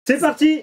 C'est parti.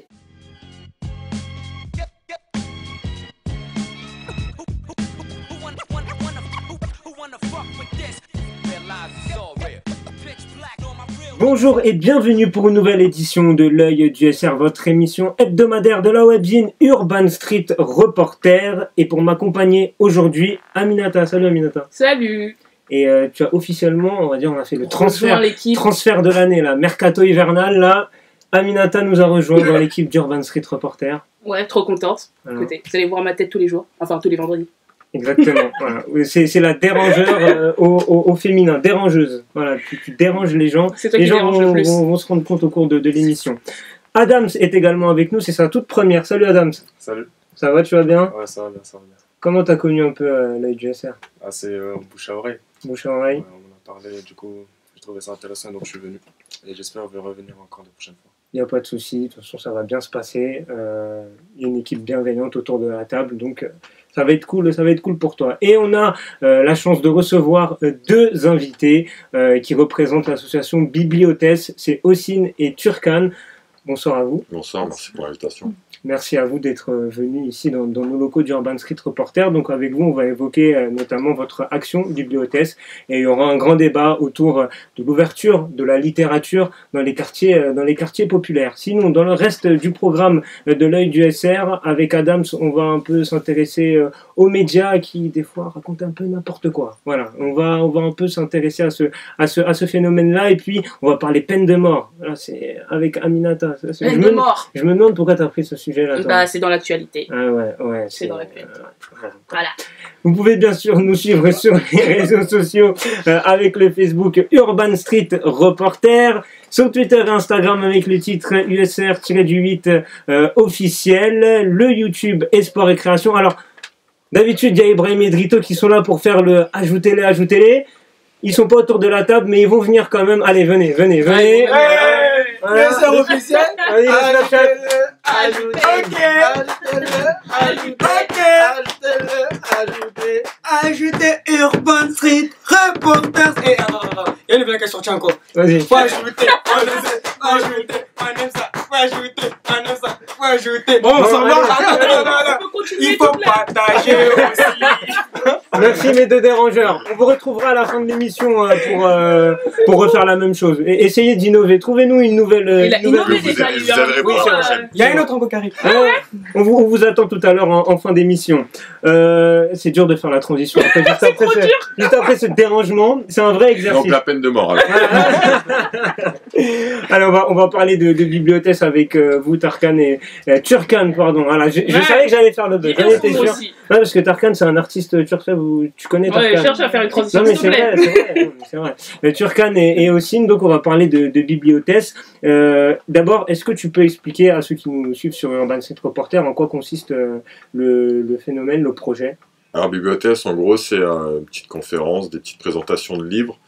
Bonjour et bienvenue pour une nouvelle édition de l'œil du SR, votre émission hebdomadaire de la webzine Urban Street Reporter. Et pour m'accompagner aujourd'hui, Aminata. Salut Aminata. Salut. Et tu as officiellement, on va dire, on a fait le transfert de l'année, là, mercato hivernal, là. Aminata nous a rejoint dans l'équipe d'Urban Street Reporter. Ouais, trop contente. Écoutez, vous allez voir ma tête tous les jours, enfin tous les vendredis. Exactement, voilà. C'est la dérangeur au féminin, dérangeuse. Voilà, tu déranges les gens. C'est toi les qui gens dérange le plus. vont se rendre compte au cours de l'émission. Adams est également avec nous, c'est sa toute première. Salut Adams. Salut. Ça va, tu vas bien? Ouais, ça va bien, ça va bien. Comment t'as connu un peu l'œil du SR? Ah, c'est bouche à oreille. Bouche à oreille. Ouais, on en a parlé, du coup, j'ai trouvé ça intéressant, donc je suis venu. Et j'espère revenir encore de prochaines fois. Il n'y a pas de souci, de toute façon ça va bien se passer. Il y a une équipe bienveillante autour de la table, donc ça va être cool pour toi. Et on a la chance de recevoir deux invités qui représentent l'association Bibliothèse, c'est Ossine et Turkan. Bonsoir à vous. Bonsoir, merci pour l'invitation. Merci à vous d'être venus ici dans nos locaux d'Urban Street Reporter. Donc avec vous, on va évoquer notamment votre action Bibliothèse et il y aura un grand débat autour de l'ouverture de la littérature dans les quartiers populaires. Sinon, dans le reste du programme de l'œil du SR, avec Adams, on va un peu s'intéresser aux médias qui des fois racontent un peu n'importe quoi. Voilà, on va un peu s'intéresser à ce phénomène-là et puis on va parler peine de mort. Voilà, c'est avec Aminata. Peine de mort. Je me demande pourquoi tu as pris ce sujet-là. Bah, c'est dans l'actualité. Ah ouais. C'est dans l'actualité. Voilà. Vous pouvez bien sûr nous suivre sur les réseaux sociaux avec le Facebook Urban Street Reporter, sur Twitter et Instagram avec le titre USR-8 officiel, le YouTube Esport et Création. Alors, d'habitude, il y a Ibrahim et Drito qui sont là pour faire le ajoutez-les. Ils sont pas autour de la table, mais ils vont venir quand même. Allez, venez. USR officiel. Allez, Ajoutez Urban Street Reporters. Et il y a une blague qui est sortie encore. Vas-y. Faut ajouter, faut ajouter. Bon, on s'en va. Il faut partager aussi. Merci mes deux dérangeurs. On vous retrouvera à la fin de l'émission pour refaire la même chose. Et essayez d'innover. Trouvez-nous une nouvelle. Il a innové déjà. Vous allez répondre à la prochaine. Il y a une autre encore qui arrive. On vous attend tout à l'heure en fin d'émission. C'est dur de faire la transition. Juste après ce dérangement, c'est un vrai exercice. Donc la peine de mort. Alors on va parler de bibliothèse avec vous, Tarkan et Turkan, pardon. Voilà, je savais que j'allais faire le buzz. J'en étais sûr. Aussi. Ouais, parce que Tarkan c'est un artiste turc, tu connais Tarkan. Ouais, cherche à faire une transition. Non mais s'il te plaît. c'est vrai. Turkan et Ossine, donc on va parler de bibliothèse. D'abord, est-ce que tu peux expliquer à ceux qui nous suivent sur Urban Street Reporter en quoi consiste le phénomène, le projet? Alors Bibliothèse, en gros, c'est une petite conférence, des petites présentations de livres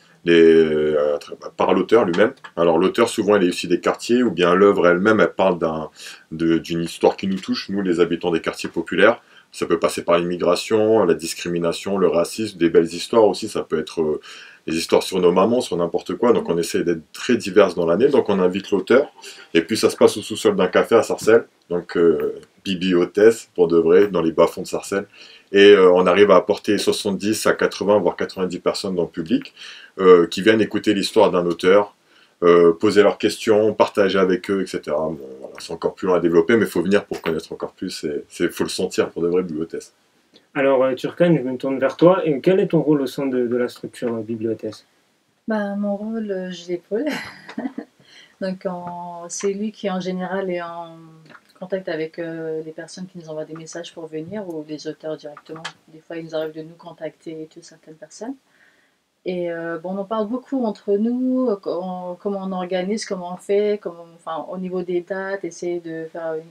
par l'auteur lui-même. Alors l'auteur, souvent, il est issu des quartiers, ou bien l'œuvre elle-même, elle parle d'une histoire qui nous touche, nous, les habitants des quartiers populaires. Ça peut passer par l'immigration, la discrimination, le racisme, des belles histoires aussi. Ça peut être des histoires sur nos mamans, sur n'importe quoi. Donc on essaie d'être très diverses dans l'année. Donc on invite l'auteur. Et puis ça se passe au sous-sol d'un café à Sarcelles. Donc Bibliothèse, pour de vrai, dans les bas-fonds de Sarcelles. Et on arrive à apporter 70 à 80, voire 90 personnes dans le public qui viennent écouter l'histoire d'un auteur, poser leurs questions, partager avec eux, etc. Bon, voilà, c'est encore plus long à développer, mais il faut venir pour connaître encore plus. Il faut le sentir pour de vraies bibliothèses. Alors Turkan, je me tourne vers toi. Et quel est ton rôle au sein de la structure bibliothèse? Mon rôle, je l'épaule. Donc c'est lui qui en général est en contact avec les personnes qui nous envoient des messages pour venir ou les auteurs directement. Des fois, il nous arrive de nous contacter et tout, certaines personnes. Et on en parle beaucoup entre nous, comment on organise, comment on fait, au niveau des dates, essayer de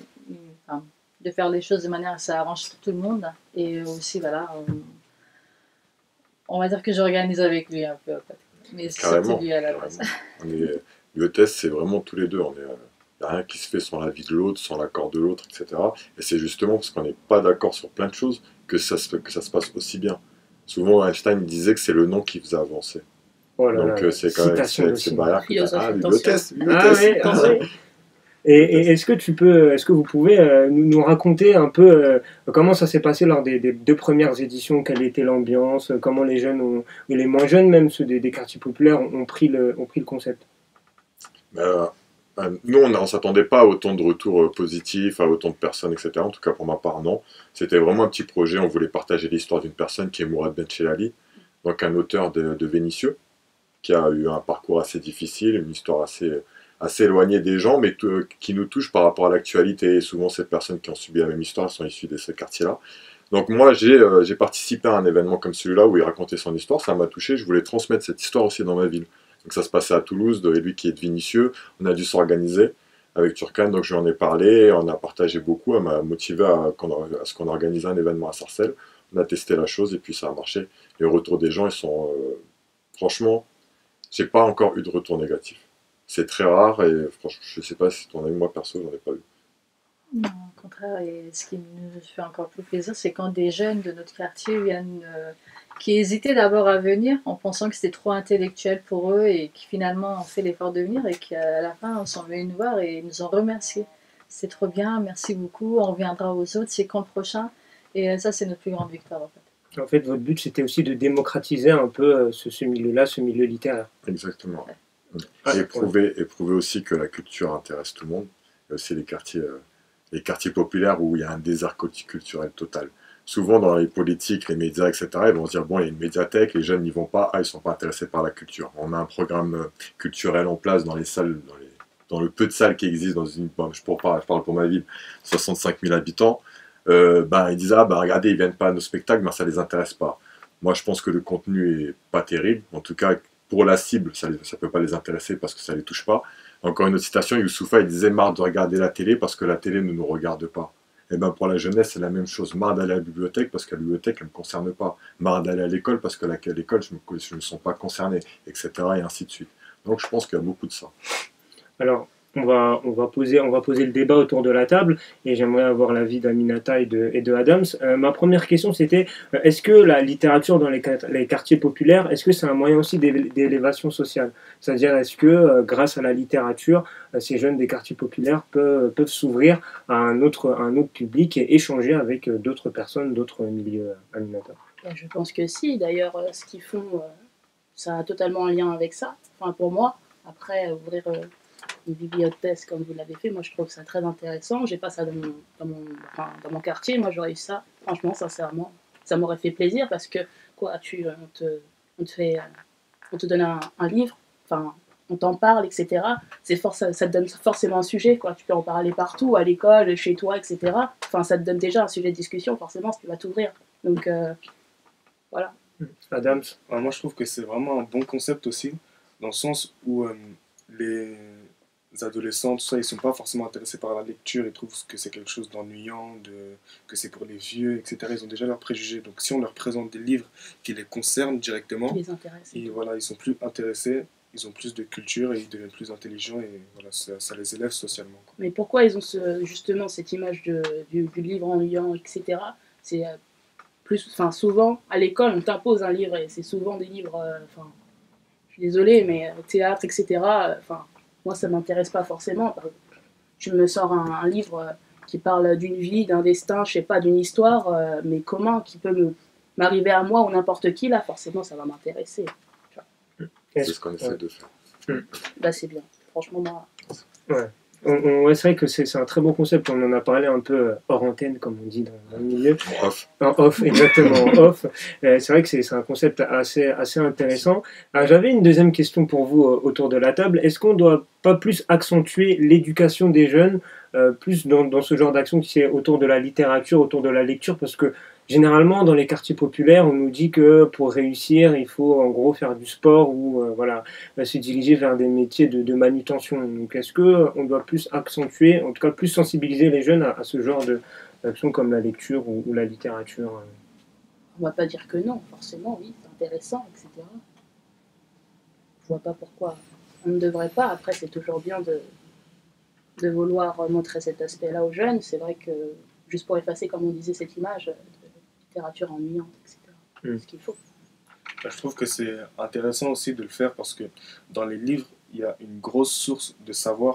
faire les choses de manière à ça arrange tout le monde. Et aussi, voilà, on va dire que j'organise avec lui un peu. Mais c'est surtout lui à la base. Bibliothèse, c'est vraiment tous les deux. Il n'y a rien qui se fait sans l'avis de l'autre, sans l'accord de l'autre, etc. Et c'est justement parce qu'on n'est pas d'accord sur plein de choses que ça se passe aussi bien. Souvent, Einstein disait que c'est le nom qui faisait avancer. Oh là donc là, c'est quand même c'est barrière. Philosophe, Bibliothèse. Ah oui. Et est-ce que vous pouvez nous raconter un peu comment ça s'est passé lors des 2 premières éditions, quelle était l'ambiance, comment les jeunes, et les moins jeunes même, ceux des quartiers populaires, ont pris le concept? Nous, on ne s'attendait pas à autant de retours positifs, à autant de personnes, etc. En tout cas, pour ma part, non. C'était vraiment un petit projet. On voulait partager l'histoire d'une personne qui est Mourad Benchelali, donc un auteur de Vénissieux, qui a eu un parcours assez difficile, une histoire assez éloignée des gens, mais qui nous touche par rapport à l'actualité. Et souvent, ces personnes qui ont subi la même histoire sont issues de ce quartier-là. Donc moi, j'ai participé à un événement comme celui-là où il racontait son histoire. Ça m'a touché. Je voulais transmettre cette histoire aussi dans ma ville. Donc ça se passait à Toulouse, et lui qui est de Vénissieux, on a dû s'organiser avec Turkane, donc je lui en ai parlé, on a partagé beaucoup, elle m'a motivé à ce qu'on organise un événement à Sarcelles. On a testé la chose et puis ça a marché. Les retours des gens, ils sont... franchement, j'ai pas encore eu de retour négatif. C'est très rare et franchement, je sais pas si ton ami, moi perso, j'en ai pas eu. Non, au contraire, et ce qui nous fait encore plus plaisir, c'est quand des jeunes de notre quartier viennent, qui hésitaient d'abord à venir en pensant que c'était trop intellectuel pour eux et qui finalement ont fait l'effort de venir et qu'à la fin, sont venus nous voir et nous ont remerciés. C'est trop bien, merci beaucoup, on reviendra aux autres, c'est quand le prochain? Et ça, c'est notre plus grande victoire en fait. En fait, votre but, c'était aussi de démocratiser un peu ce milieu-là, ce milieu littéraire. Exactement. Ouais. Et prouver aussi que la culture intéresse tout le monde. Il y a aussi les quartiers populaires où il y a un désert culturel total. Souvent, dans les politiques, les médias, etc., ils vont se dire, bon, il y a une médiathèque, les jeunes n'y vont pas, ils ne sont pas intéressés par la culture. On a un programme culturel en place dans les salles, dans le peu de salles qui existent dans une... je parle pour ma ville, 65 000 habitants. Ils disent, regardez, ils viennent pas à nos spectacles, ça les intéresse pas. Moi, je pense que le contenu est pas terrible. En tout cas, pour la cible, ça peut pas les intéresser parce que ça les touche pas. Encore une autre citation, Youssoufa, il disait, marre de regarder la télé parce que la télé ne nous regarde pas. Et pour la jeunesse, c'est la même chose. Marre d'aller à la bibliothèque parce que la bibliothèque, elle ne me concerne pas. Marre d'aller à l'école parce que l'école, je ne me sens pas concerné, etc. Et ainsi de suite. Donc, je pense qu'il y a beaucoup de ça. Alors, on va poser le débat autour de la table et j'aimerais avoir l'avis d'Aminata et de Adams. Ma première question, c'était est-ce que la littérature dans les quartiers populaires, est-ce que c'est un moyen aussi d'élévation sociale? C'est-à-dire, est-ce que grâce à la littérature, ces jeunes des quartiers populaires peuvent s'ouvrir à un autre public et échanger avec d'autres personnes, d'autres milieux? Aminata? Je pense que si. D'ailleurs, ce qu'ils font, ça a totalement un lien avec ça. Enfin, pour moi, après, ouvrir... une bibliothèque comme vous l'avez fait, moi je trouve ça très intéressant. J'ai pas ça dans mon quartier, moi j'aurais eu ça, franchement, sincèrement, ça m'aurait fait plaisir parce que quoi, on te donne un livre, enfin, on t'en parle, etc. Ça te donne forcément un sujet, quoi. Tu peux en parler partout, à l'école, chez toi, etc. Enfin, ça te donne déjà un sujet de discussion, forcément, ce qui va t'ouvrir. Donc, voilà. Adams? Moi, je trouve que c'est vraiment un bon concept aussi, dans le sens où les adolescents, tout ça, ils sont pas forcément intéressés par la lecture, ils trouvent que c'est quelque chose d'ennuyant, que c'est pour les vieux, etc. Ils ont déjà leurs préjugés. Donc si on leur présente des livres qui les concernent directement, Qui les intéressent. Et voilà, ils sont plus intéressés, ils ont plus de culture et ils deviennent plus intelligents et voilà, ça les élève socialement, quoi. Mais pourquoi ils ont justement cette image du livre ennuyant, etc. C'est souvent à l'école on t'impose un livre et c'est souvent des livres, je suis désolée, mais théâtre, etc. Moi, ça ne m'intéresse pas forcément. Tu me sors un livre qui parle d'une vie, d'un destin, je sais pas, d'une histoire, mais qui peut m'arriver à moi ou n'importe qui, là, forcément, ça va m'intéresser. C'est ce qu'on essaie de faire. C'est bien. Franchement, moi... Ouais. C'est vrai que c'est un très bon concept. On en a parlé un peu hors antenne, comme on dit dans le milieu. En off, exactement, en off. C'est vrai que c'est un concept assez intéressant. J'avais une deuxième question pour vous autour de la table. Est-ce qu'on ne doit pas plus accentuer l'éducation des jeunes, plus dans ce genre d'action qui est autour de la littérature, autour de la lecture? Parce que généralement, dans les quartiers populaires, on nous dit que pour réussir, il faut en gros faire du sport ou se diriger vers des métiers de manutention. Donc, est-ce qu'on doit plus accentuer, en tout cas plus sensibiliser les jeunes à ce genre d'actions comme la lecture ou la littérature? On ne va pas dire que non, forcément, oui, c'est intéressant, etc. Je vois pas pourquoi on ne devrait pas. Après, c'est toujours bien de vouloir montrer cet aspect-là aux jeunes. C'est vrai que, juste pour effacer, comme on disait, cette image... littérature ennuyante, etc. C'est ce qu'il faut. Je trouve que c'est intéressant aussi de le faire parce que dans les livres, il y a une grosse source de savoir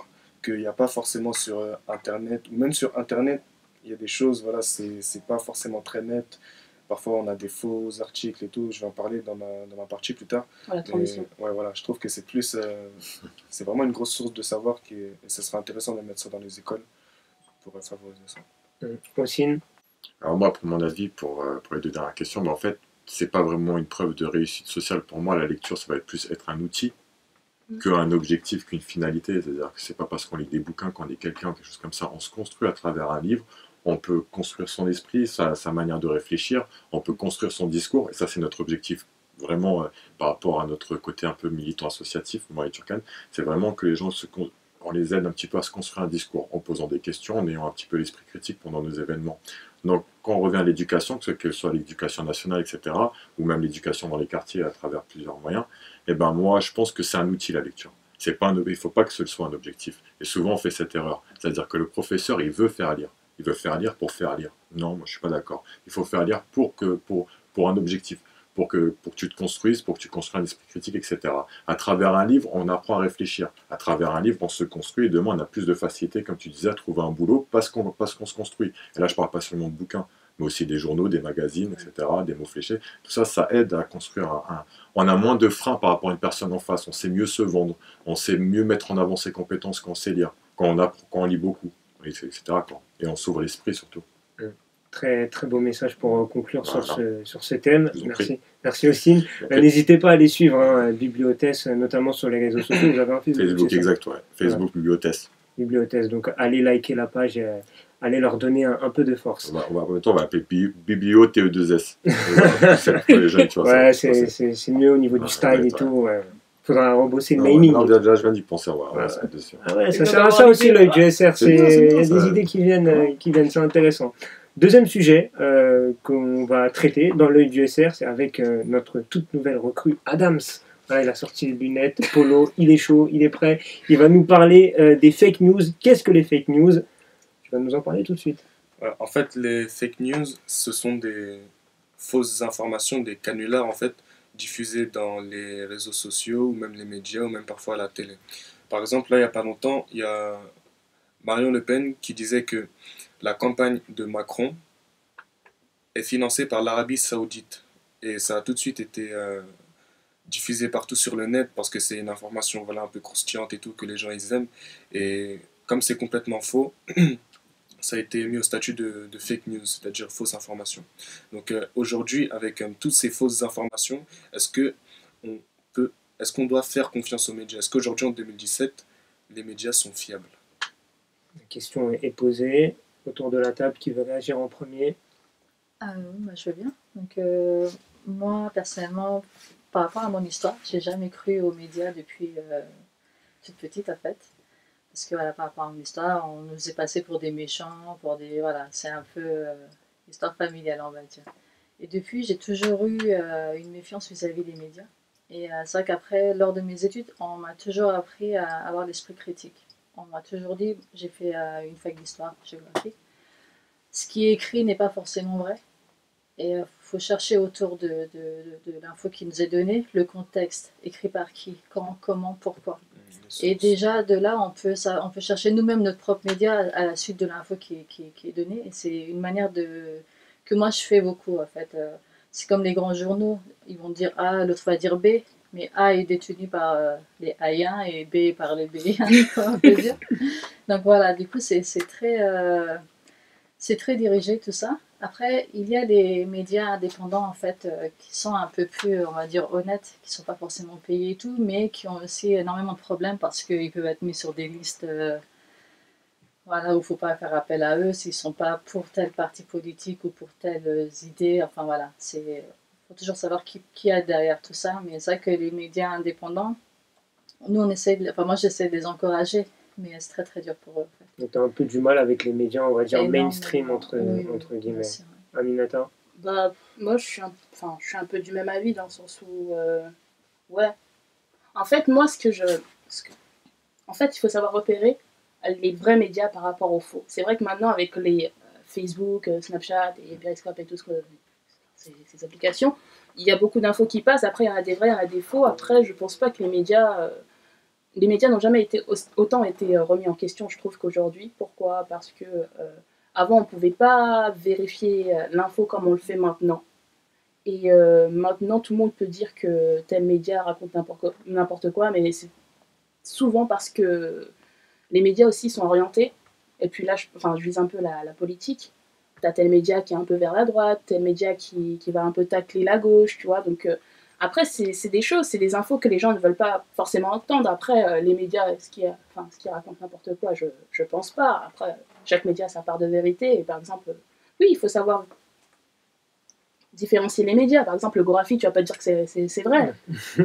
qu'il n'y a pas forcément sur Internet, ou même sur Internet, il y a des choses, voilà, c'est pas forcément très net. Parfois, on a des faux articles et tout. Je vais en parler dans ma partie plus tard. Voilà, transition. Ouais, voilà, je trouve que c'est plus, c'est vraiment une grosse source de savoir et ce serait intéressant de mettre ça dans les écoles pour favoriser ça. Possible. Alors moi, pour mon avis, pour les deux dernières questions, en fait, c'est pas vraiment une preuve de réussite sociale. Pour moi, la lecture, ça va être plus être un outil qu'un objectif, qu'une finalité. C'est-à-dire que c'est pas parce qu'on lit des bouquins, qu'on lit quelqu'un, quelque chose comme ça. On se construit à travers un livre. On peut construire son esprit, sa manière de réfléchir. On peut construire son discours. Et ça, c'est notre objectif. Vraiment, par rapport à notre côté un peu militant associatif, moi et Turkan, c'est vraiment que les gens on les aide un petit peu à se construire un discours en posant des questions, en ayant un petit peu l'esprit critique pendant nos événements. Donc, quand on revient à l'éducation, que ce soit l'éducation nationale, etc., ou même l'éducation dans les quartiers à travers plusieurs moyens, eh ben moi, je pense que c'est un outil, la lecture. C'est pas il ne faut pas que ce soit un objectif. Et souvent, on fait cette erreur. C'est-à-dire que le professeur, il veut faire lire. Il veut faire lire pour faire lire. Non, moi, je suis pas d'accord. Il faut faire lire pour un objectif. Pour que tu te construises, pour que tu construises un esprit critique, etc. À travers un livre, on apprend à réfléchir. À travers un livre, on se construit et demain, on a plus de facilité, comme tu disais, à trouver un boulot parce qu'on se construit. Et là, je ne parle pas seulement de bouquins, mais aussi des journaux, des magazines, etc., des mots fléchés. Tout ça, ça aide à construire On a moins de freins par rapport à une personne en face. On sait mieux se vendre. On sait mieux mettre en avant ses compétences quand on sait lire, quand on lit beaucoup, etc. Et on s'ouvre l'esprit surtout. Très, très beau message pour conclure Voilà. sur ce thème. Je vous en prie. Merci Austin. N'hésitez pas à les suivre, Bibliothèse, notamment sur les réseaux sociaux. Vous avez un Facebook, exact, ouais. Facebook, voilà. Bibliothèse. Donc allez liker la page et allez leur donner un peu de force. On va appeler Biblio TE2S. Les jeunes, tu vois, ouais, c'est mieux au niveau du style et tout. Ouais. Faudra rebosser le naming. Non, déjà, je viens d'y penser. Ouais, ah ouais, ça sert à ça aussi l'œil du SR. Il y a des idées qui viennent, c'est intéressant. Deuxième sujet qu'on va traiter dans l'œil du SR, c'est avec notre toute nouvelle recrue Adams. Voilà, il a sorti les lunettes, polo, il est chaud, il est prêt. Il va nous parler des fake news. Qu'est-ce que les fake news? Tu vas nous en parler tout de suite. En fait, les fake news, ce sont des fausses informations, des canulars en fait, diffusés dans les réseaux sociaux ou même les médias ou même parfois à la télé. Par exemple, là, il n'y a pas longtemps, il y a Marion Le Pen qui disait que la campagne de Macron est financée par l'Arabie Saoudite. Et ça a tout de suite été diffusé partout sur le net parce que c'est une information un peu croustillante et tout, que les gens ils aiment. Et comme c'est complètement faux, ça a été mis au statut de fake news, c'est-à-dire fausse information. Donc aujourd'hui, avec toutes ces fausses informations, est-ce qu'on doit faire confiance aux médias? Est-ce qu'aujourd'hui, en 2017, les médias sont fiables? La question est posée. Autour de la table, qui veut réagir en premier? Je veux bien. Donc, moi, personnellement, par rapport à mon histoire, j'ai jamais cru aux médias depuis toute petite, en fait. Parce que, voilà, par rapport à mon histoire, on nous est passé pour des méchants, voilà, c'est un peu histoire familiale, on va dire. Et depuis, j'ai toujours eu une méfiance vis-à-vis des médias. Et c'est vrai qu'après, lors de mes études, on m'a toujours appris à avoir l'esprit critique. On m'a toujours dit, j'ai fait une fac d'histoire, géographie. Ce qui est écrit n'est pas forcément vrai. Et il faut chercher autour de l'info qui nous est donnée, le contexte, écrit par qui, quand, comment, pourquoi. Et déjà, de là, on peut chercher nous-mêmes notre propre média à la suite de l'info qui est donnée. Et c'est une manière que moi, je fais beaucoup, en fait. C'est comme les grands journaux. Ils vont dire A, l'autre va dire B. Mais A est détenu par les A1 et B par les B1, on peut dire. Donc voilà, du coup, c'est très dirigé tout ça. Après, il y a des médias indépendants en fait qui sont un peu plus, on va dire, honnêtes, qui ne sont pas forcément payés et tout, mais qui ont aussi énormément de problèmes parce qu'ils peuvent être mis sur des listes voilà, où il ne faut pas faire appel à eux s'ils ne sont pas pour tel parti politique ou pour telles idées. Enfin voilà, il faut toujours savoir qui y a derrière tout ça. Mais c'est vrai que les médias indépendants, nous on essaie moi j'essaie de les encourager, mais c'est très très dur pour eux. En fait. Donc tu as un peu du mal avec les médias, on va dire mainstream entre guillemets. Aussi, ouais. Aminata? Moi je suis un peu du même avis dans le sens où ouais. En fait moi en fait il faut savoir repérer les vrais médias par rapport aux faux. C'est vrai que maintenant avec les Facebook, Snapchat et Periscope et tout ces applications, il y a beaucoup d'infos qui passent. Après il y en a des vrais, il y en a des faux. Après je pense pas que les médias les médias n'ont jamais autant été remis en question, je trouve, qu'aujourd'hui. Pourquoi? Parce que avant, on ne pouvait pas vérifier l'info comme on le fait maintenant. Et maintenant, tout le monde peut dire que tel média raconte n'importe quoi, mais c'est souvent parce que les médias aussi sont orientés. Et puis là, je vise un peu la politique. T'as tel média qui est un peu vers la droite, tel média qui va un peu tacler la gauche, tu vois. Donc après, c'est des choses, c'est des infos que les gens ne veulent pas forcément entendre. Après, les médias, est-ce qu'ils racontent n'importe quoi? Je pense pas. Après, chaque média a sa part de vérité. Et par exemple, oui, il faut savoir différencier les médias. Par exemple, le Gorafi, tu vas pas dire que c'est vrai.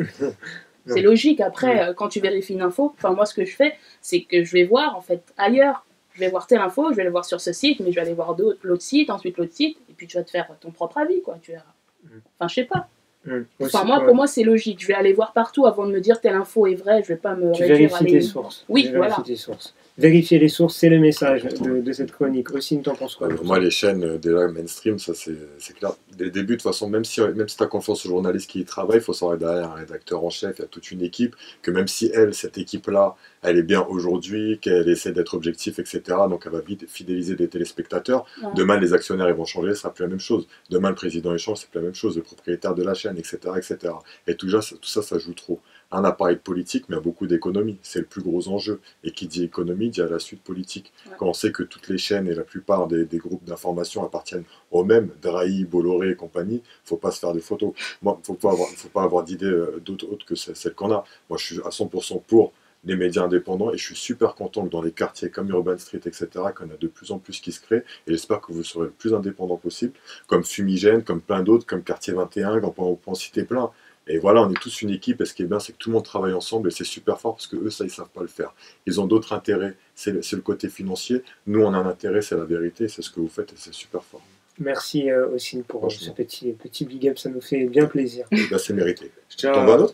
C'est logique. Après, quand tu vérifies une info, moi, ce que je fais, c'est que je vais voir, en fait, ailleurs. Je vais voir telle info, je vais le voir sur ce site, mais je vais aller voir l'autre site, ensuite l'autre site, et puis tu vas te faire ton propre avis, quoi. Je sais pas. Pour moi, c'est logique. Je vais aller voir partout avant de me dire telle info est vraie. Je vais pas me réduire à tes sources. Oui, voilà. Tes sources. Vérifier les sources, c'est le message de cette chronique. Aussi, t'en penses quoi? Moi, les chaînes déjà mainstream, ça c'est clair. Dès le début, de toute façon, même si tu as confiance aux journalistes qui y travaillent, il faut savoir derrière un rédacteur en chef, il y a toute une équipe, que même si cette équipe-là, elle est bien aujourd'hui, qu'elle essaie d'être objective, etc., donc elle va vite fidéliser des téléspectateurs. Ouais. Demain, les actionnaires ils vont changer, ce sera plus la même chose. Demain, le président échange, c'est plus la même chose, le propriétaire de la chaîne, etc., etc. Et tout ça, ça joue trop. Un appareil politique, mais beaucoup d'économie. C'est le plus gros enjeu. Et qui dit économie, dit à la suite politique. Ouais. Quand on sait que toutes les chaînes et la plupart des groupes d'information appartiennent aux mêmes, Drahi, Bolloré et compagnie, il ne faut pas se faire des photos. Moi, il ne faut pas avoir d'idées autres que celles qu'on a. Moi, je suis à 100% pour les médias indépendants et je suis super content que dans les quartiers comme Urban Street, etc., qu'on a de plus en plus qui se créent et j'espère que vous serez le plus indépendant possible, comme Fumigène, comme plein d'autres, comme Quartier 21, on peut en citer plein. Et voilà, on est tous une équipe, et ce qui est bien, c'est que tout le monde travaille ensemble, et c'est super fort, parce que eux, ça, ils savent pas le faire. Ils ont d'autres intérêts, c'est le côté financier. Nous, on a un intérêt, c'est la vérité, c'est ce que vous faites, et c'est super fort. Merci Ossine pour ce petit big up, ça nous fait bien plaisir. Là, c'est mérité. Je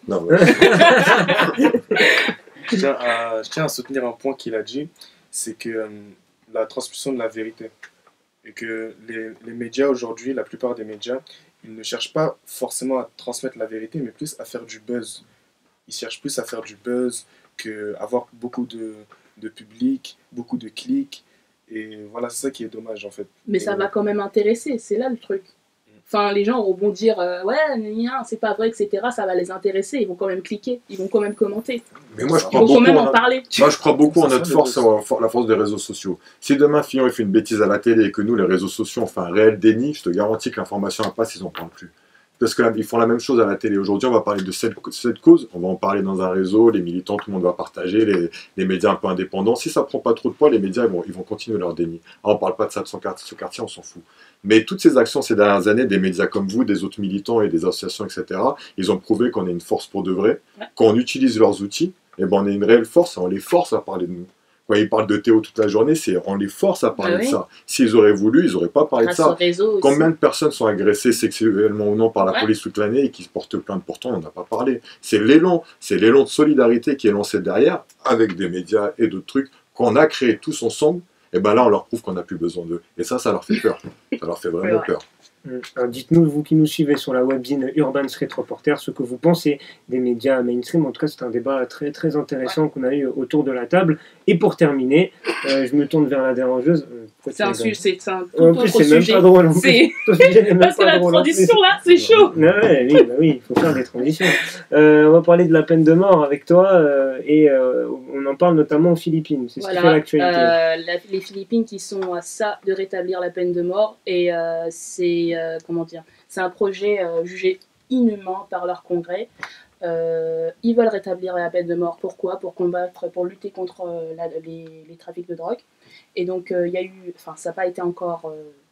tiens à soutenir un point qu'il a dit, c'est que la transmission de la vérité. Et que les médias aujourd'hui, la plupart des médias, ils ne cherchent pas forcément à transmettre la vérité, mais plus à faire du buzz. Ils cherchent plus à faire du buzz qu'avoir beaucoup de public, beaucoup de clics. Et voilà, c'est ça qui est dommage en fait. Mais ça va quand même intéresser, c'est là le truc. Les gens vont dire ouais, c'est pas vrai, etc. Ça va les intéresser, ils vont quand même cliquer, ils vont quand même commenter. Mais moi, ils vont quand même en parler. Moi, je crois beaucoup en notre force, la force des réseaux sociaux. Si demain, Fillon fait une bêtise à la télé et que nous, les réseaux sociaux, on fait un réel déni, je te garantis que l'information passe, ils n'en parlent plus. Parce qu'ils font la même chose à la télé. Aujourd'hui, on va parler de cette cause, on va en parler dans un réseau, les militants, tout le monde va partager, les médias un peu indépendants. Si ça ne prend pas trop de poids, les médias ils vont continuer leur déni. Alors, on ne parle pas de ça de ce quartier, on s'en fout. Mais toutes ces actions ces dernières années, des médias comme vous, des autres militants et des associations, etc., ils ont prouvé qu'on est une force pour de vrai. Ouais. Quand on utilise leurs outils, on est une réelle force, on les force à parler de nous. Quand ils parlent de Théo toute la journée, on les force à parler de ça. S'ils auraient voulu, ils n'auraient pas parlé de ça. Combien de personnes sont agressées sexuellement ou non par la police toute l'année et qui se portent plainte? Pourtant, on n'en a pas parlé. C'est l'élan de solidarité qui est lancé derrière, avec des médias et d'autres trucs, qu'on a créé tous ensemble. Et là, on leur prouve qu'on n'a plus besoin d'eux. Et ça leur fait peur. Ça leur fait vraiment peur. Alors dites-nous, vous qui nous suivez sur la webzine Urban Street Reporter, ce que vous pensez des médias mainstream. En tout cas, c'est un débat très, très intéressant qu'on a eu autour de la table. Et pour terminer, je me tourne vers la dérangeuse. C'est un tout autre sujet. C'est même pas drôle. Parce que la transition, là, c'est chaud. Oui, il faut faire des transitions. On va parler de la peine de mort avec toi. Et on en parle notamment aux Philippines. C'est ce qui fait l'actualité. Les Philippines qui sont à ça de rétablir la peine de mort. Et c'est un projet jugé inhumain par leur congrès. Ils veulent rétablir la peine de mort. Pourquoi? Pour lutter contre les trafics de drogue. Et donc, il y a eu, ça n'a pas été encore,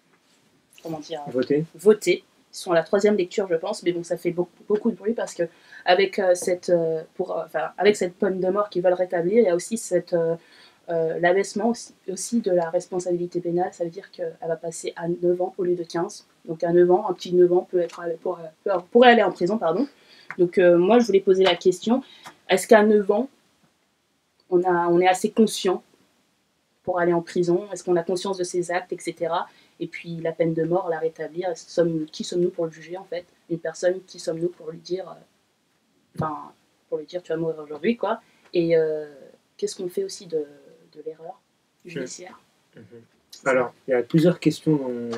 voté. Ils sont à la 3e lecture, je pense, mais bon, ça fait beaucoup de bruit parce que avec cette peine de mort qu'ils veulent rétablir, il y a aussi l'abaissement aussi de la responsabilité pénale. Ça veut dire qu'elle va passer à 9 ans au lieu de 15. Donc à 9 ans, un petit 9 ans pourrait aller en prison, pardon. Donc moi, je voulais poser la question, est-ce qu'à 9 ans, on est assez conscient pour aller en prison? Est-ce qu'on a conscience de ses actes, etc. Et puis la peine de mort, la rétablir, qui sommes-nous pour le juger, en fait? Une personne, qui sommes-nous pour lui dire tu vas mourir aujourd'hui, quoi. Et qu'est-ce qu'on fait aussi de l'erreur judiciaire? Alors, il y a plusieurs questions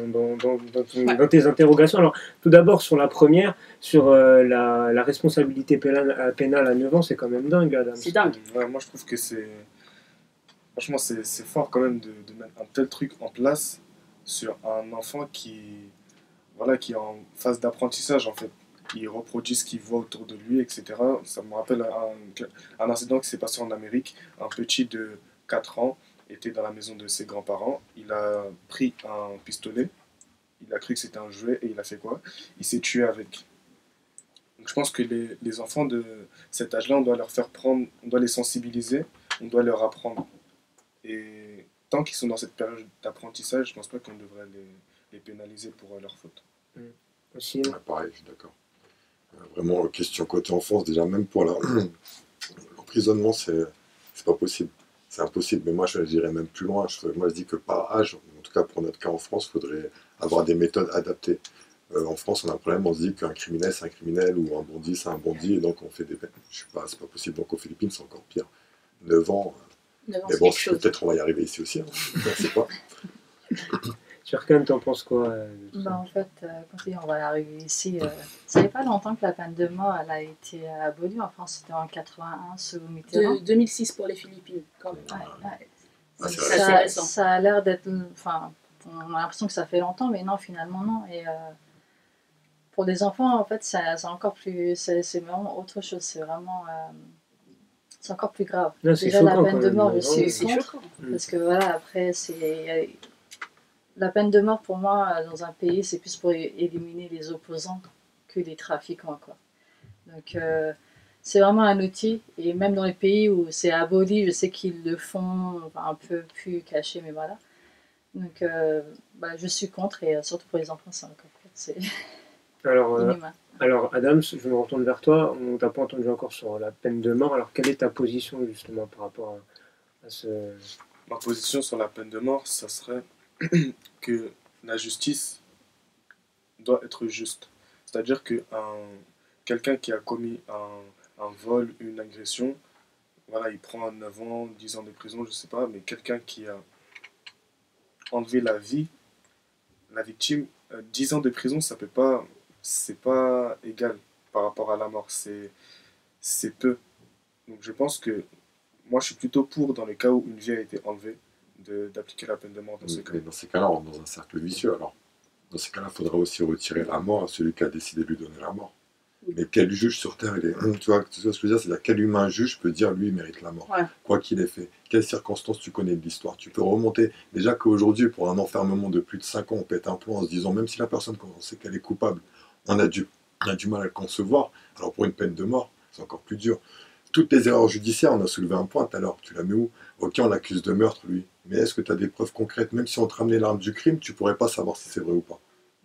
dans tes interrogations. Alors, tout d'abord, sur la première, sur la responsabilité pénale à 9 ans, c'est quand même dingue, Adam. C'est dingue. Ouais, moi je trouve que c'est. Franchement, c'est fort quand même de mettre un tel truc en place sur un enfant voilà, qui est en phase d'apprentissage en fait. Il reproduit ce qu'il voit autour de lui, etc. Ça me rappelle un incident qui s'est passé en Amérique. Un petit de 4 ans était dans la maison de ses grands-parents. Il a pris un pistolet. Il a cru que c'était un jouet et il a fait quoi? Il s'est tué avec. Donc je pense que les enfants de cet âge-là, on doit leur faire prendre, on doit les sensibiliser, on doit leur apprendre. Et tant qu'ils sont dans cette période d'apprentissage, je pense pas qu'on devrait les pénaliser pour leurs fautes. Aussi, Ouais, pareil, je suis d'accord. Vraiment, question côté enfance, déjà, même pour l'emprisonnement, c'est pas possible. C'est impossible. Mais moi, je dirais même plus loin. Moi, je dis que par âge, en tout cas pour notre cas en France, il faudrait avoir des méthodes adaptées. En France, on a un problème, on se dit qu'un criminel, c'est un criminel, ou un bandit, c'est un bandit, et donc on fait des peines. Je sais pas, c'est pas possible. Donc aux Philippines, c'est encore pire. 9 ans. 9 ans, Mais c'est bon, quelque chose. peut-être on va y arriver ici aussi. Hein. Je ne sais pas. Turkan, t'en penses quoi de tout ça? En fait, quand on va arriver ici, ça fait pas longtemps que la peine de mort elle a été abolie en France, c'était en 81 sous Mitterrand. 2006 pour les Philippines, quand même. Ouais. Ah, c'est vrai. C'est récent. Ça a l'air d'être. Enfin, on a l'impression que ça fait longtemps, mais non, finalement, non. Et pour les enfants, en fait, c'est encore plus. C'est vraiment autre chose. C'est vraiment. C'est encore plus grave. Non, c'est Déjà, choquant, la peine quand de même. mort, je Vraiment, suis C'est contre. choquant. Parce que voilà, après, c'est. La peine de mort, pour moi, dans un pays, c'est plus pour éliminer les opposants que les trafiquants, quoi. Donc, c'est vraiment un outil. Et même dans les pays où c'est aboli, je sais qu'ils le font un peu plus caché, mais voilà. Donc, je suis contre, et surtout pour les enfants, c'est encore pire. C'est inhumain. Alors, Adams, je me retourne vers toi. On t'a pas entendu encore sur la peine de mort. Alors, quelle est ta position, justement, par rapport à ce... Ma position sur la peine de mort, ça serait que la justice doit être juste. C'est-à-dire que quelqu'un qui a commis un vol, une agression, voilà, il prend 9 ans, 10 ans de prison, je sais pas, mais quelqu'un qui a enlevé la vie, la victime, 10 ans de prison, c'est pas égal par rapport à la mort, c'est peu. Donc je pense que moi je suis plutôt pour, dans le cas où une vie a été enlevée, d'appliquer la peine de mort dans ce cas. Mais dans ces cas-là, on rentre dans un cercle vicieux. Alors, dans ces cas-là, il faudra aussi retirer la mort à celui qui a décidé de lui donner la mort. Mais quel juge sur Terre il est tu vois ce que je veux dire? C'est-à-dire, quel humain juge peut dire lui, il mérite la mort, Ouais. quoi qu'il ait fait? Quelles circonstances tu connais de l'histoire? Tu peux remonter. Déjà qu'aujourd'hui, pour un enfermement de plus de 5 ans, on pète un plomb en se disant, même si la personne, quand on sait qu'elle est coupable, on a du mal à le concevoir. Alors, pour une peine de mort, c'est encore plus dur. Toutes les erreurs judiciaires, on a soulevé un point tout à l'heure. Tu la mets où? Ok, on l'accuse de meurtre, lui. Mais est-ce que tu as des preuves concrètes? Même si on te ramenait l'arme du crime, tu pourrais pas savoir si c'est vrai ou pas.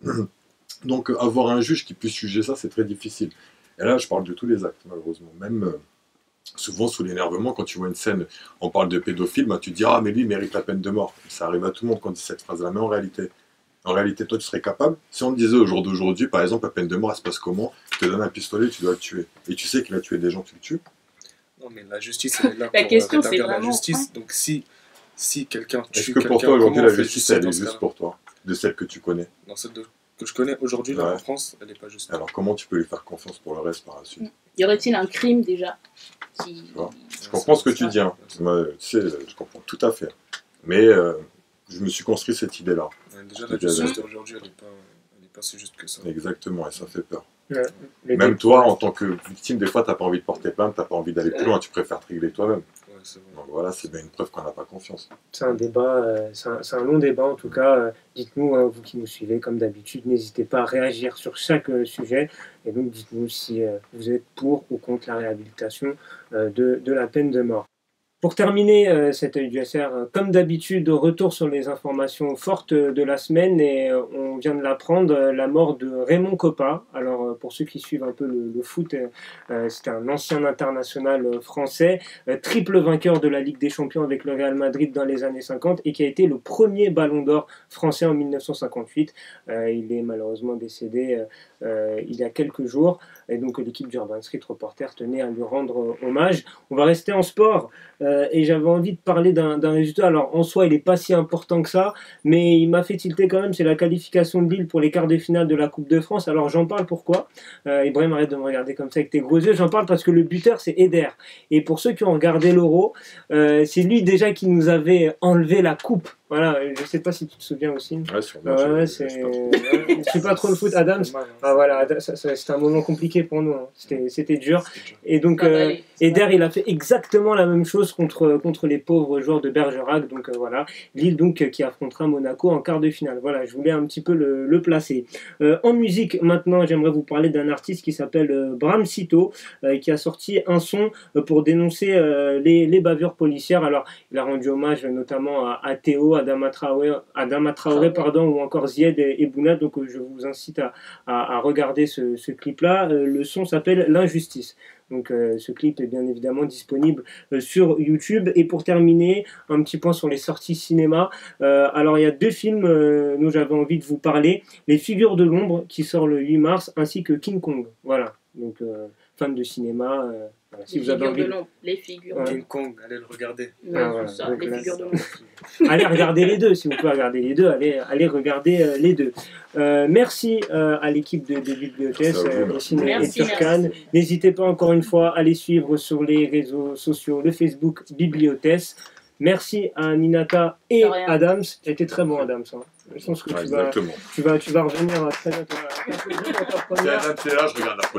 Donc, avoir un juge qui puisse juger ça, c'est très difficile. Et là, je parle de tous les actes, malheureusement. Même souvent, sous l'énervement, quand tu vois une scène, on parle de pédophile, tu te dis, ah, mais lui, il mérite la peine de mort. Ça arrive à tout le monde quand on dit cette phrase-là. Mais en réalité, toi, tu serais capable. Si on te disait au jour d'aujourd'hui, par exemple, la peine de mort, elle se passe comment? Tu te donnes un pistolet, tu dois le tuer. Et tu sais qu'il a tué des gens, tu le tues. Non, mais la justice, elle est là La pour question, c'est rétablir la vraiment- justice. Donc si quelqu'un Est-ce tue que pour quelqu'un, toi, aujourd'hui, comment la on fait justice, justice elle dans est ce juste cas-là? pour toi? De celle que tu connais? Dans celle que je connais aujourd'hui, là, Ouais. en France, elle n'est pas juste. Alors, comment tu peux lui faire confiance pour le reste par la suite? Y aurait-il un crime déjà qui... Tu vois? Je comprends ce que tu dis, hein. Moi, tu sais, je comprends tout à fait. Mais je me suis construit cette idée-là. Déjà, la justice d'aujourd'hui, elle n'est pas si juste que ça. Exactement, et ça fait peur. les Même deux- toi, en tant que victime, des fois, t'as pas envie de porter plainte, t'as pas envie d'aller plus loin, tu préfères te régler toi-même. Ouais, c'est vrai. Donc voilà, c'est bien une preuve qu'on n'a pas confiance. C'est un débat, c'est un long débat en tout cas. Dites-nous, vous qui nous suivez, comme d'habitude, n'hésitez pas à réagir sur chaque sujet. Et donc, dites-nous si vous êtes pour ou contre la réhabilitation de la peine de mort. Pour terminer cet œil du SR, comme d'habitude, retour sur les informations fortes de la semaine et on vient de l'apprendre, la mort de Raymond Kopa. Alors pour ceux qui suivent un peu le foot, c'était un ancien international français, triple vainqueur de la Ligue des Champions avec le Real Madrid dans les années 50 et qui a été le premier ballon d'or français en 1958. Il est malheureusement décédé il y a quelques jours et donc l'équipe d'Urban Street Reporter tenait à lui rendre hommage. On va rester en sport. Et j'avais envie de parler d'un résultat. Alors en soi, il n'est pas si important que ça, mais il m'a fait tilter quand même. C'est la qualification de Lille pour les quarts de finale de la Coupe de France. Alors j'en parle pourquoi Ibrahim, arrête de me regarder comme ça avec tes gros yeux. J'en parle parce que le buteur, c'est Eder. Et pour ceux qui ont regardé l'Euro, c'est lui déjà qui nous avait enlevé la coupe. Voilà, je sais pas si tu te souviens aussi. Ouais, sûrement. Ouais, je suis pas trop le foot, Adams. Ah voilà, c'était un moment compliqué pour nous. Hein. C'était dur. Et donc, Eder, il a fait exactement la même chose contre les pauvres joueurs de Bergerac. Donc voilà, Lille donc qui affrontera Monaco en quart de finale. Voilà, je voulais un petit peu le placer. En musique, maintenant, j'aimerais vous parler d'un artiste qui s'appelle Bram Sito, qui a sorti un son pour dénoncer les bavures policières. Alors, il a rendu hommage notamment à Théo, Adama Traoré, pardon, ou encore Zied et Bouna. Donc je vous incite à regarder ce clip-là. Le son s'appelle L'Injustice. Donc ce clip est bien évidemment disponible sur YouTube. Et pour terminer, un petit point sur les sorties cinéma. Alors il y a 2 films dont j'avais envie de vous parler. Les Figures de l'ombre qui sort le 8 mars ainsi que King Kong. Voilà, donc fan de cinéma. Voilà, si vous avez envie les figures King Kong, allez le regarder. ça, les figures de l'ombre. Allez regarder les deux, si vous pouvez regarder les deux, allez regarder les deux. Merci à l'équipe de Bibliothèque, Yacine et Turkan. N'hésitez pas encore une fois à les suivre sur les réseaux sociaux, le Facebook Bibliothèque. Merci à Ninata et Adams. C'était très bon, Adams. Hein. Je pense que tu vas revenir très bientôt. Si Adams est là, je regarde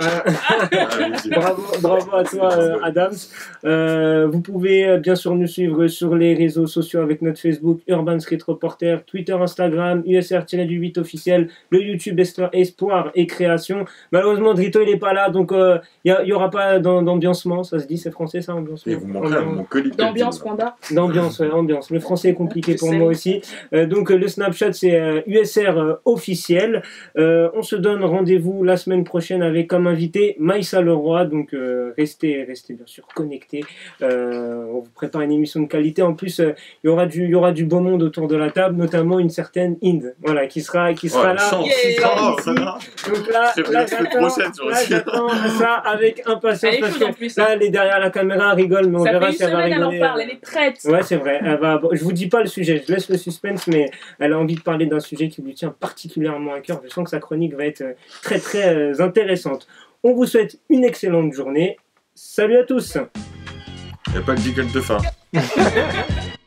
la prochaine. Bravo à toi, Adams. Vous pouvez bien sûr nous suivre sur les réseaux sociaux avec notre Facebook Urban Street Reporter, Twitter, Instagram, USR-8 officiel, le YouTube Espoir et Création. Malheureusement, Drito il n'est pas là, donc il n'y aura pas d'ambiancement. Ça se dit, c'est français ça, ambiancement. Et vous manquerez mon colis. D'ambiance Panda. D'ambiance, ouais, ambiance. Le français est compliqué pour moi aussi. Donc le Snapchat c'est USR officiel. On se donne rendez-vous la semaine prochaine avec comme invité Maïssa Leroy. Donc restez bien sûr connectés. On vous prépare une émission de qualité. En plus, il y aura du beau monde autour de la table, notamment une certaine Inde, voilà, qui sera là. Donc là j'attends ça avec impatience parce que là elle est derrière la caméra, elle rigole, mais on verra si elle va rigoler. Elle en parle, elle est prête. Ouais, c'est vrai. Je vous dis pas le sujet, je laisse le suspense, mais elle a envie de parler d'un sujet qui lui tient particulièrement à cœur. Je sens que sa chronique va être très très intéressante. On vous souhaite une excellente journée. Salut à tous. Il n'y a pas de jingle de fin.